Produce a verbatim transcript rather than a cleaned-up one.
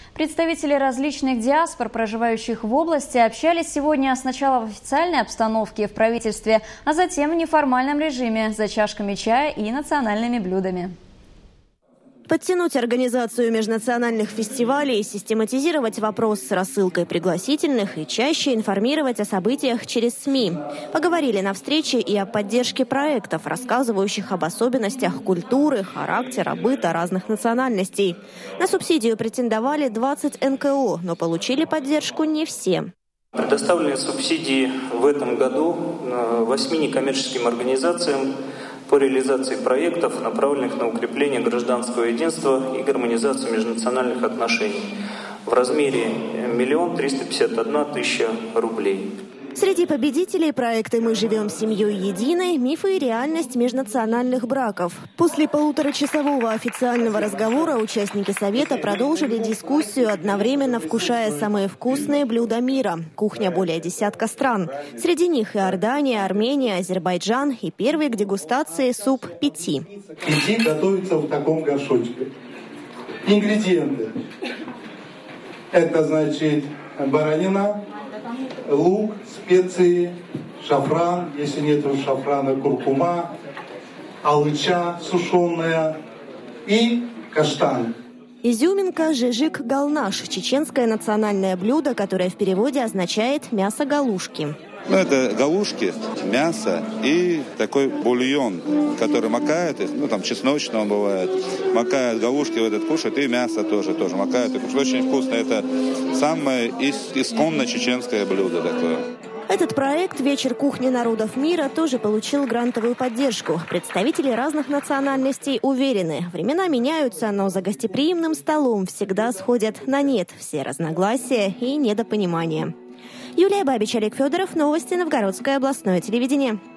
Представители различных диаспор, проживающих в области, общались сегодня сначала в официальной обстановке в правительстве, а затем в неформальном режиме за чашками чая и национальными блюдами. Подтянуть организацию межнациональных фестивалей, систематизировать вопрос с рассылкой пригласительных и чаще информировать о событиях через СМИ. Поговорили на встрече и о поддержке проектов, рассказывающих об особенностях культуры, характера, быта разных национальностей. На субсидию претендовали двадцать эн ка о, но получили поддержку не все. Предоставлены субсидии в этом году восьми некоммерческим организациям по реализации проектов, направленных на укрепление гражданского единства и гармонизацию межнациональных отношений в размере миллион триста пятьдесят одна тысяча рублей. Среди победителей проекты «Мы живем семьей единой», «Мифы и реальность межнациональных браков». После полуторачасового официального разговора участники совета продолжили дискуссию, одновременно вкушая самые вкусные блюда мира. Кухня более десятка стран. Среди них Иордания, Армения, Азербайджан и первый к дегустации суп пити. Пити готовится в таком горшочке. Ингредиенты. Это значит баранина, лук, специи, шафран, если нет шафрана, куркума, алыча сушеная и каштан. Изюминка – жижик-галнаш, чеченское национальное блюдо, которое в переводе означает «мясо галушки». Ну, это галушки, мясо и такой бульон, который макает их, ну, там, чесночный он бывает, макает галушки в этот кушает, и мясо тоже, тоже макает. И кушает очень вкусно. Это самое исконно чеченское блюдо такое. Этот проект «Вечер кухни народов мира» тоже получил грантовую поддержку. Представители разных национальностей уверены, времена меняются, но за гостеприимным столом всегда сходят на нет все разногласия и недопонимания. Юлия Бабич, Олег Федоров, новости Новгородское областное телевидение.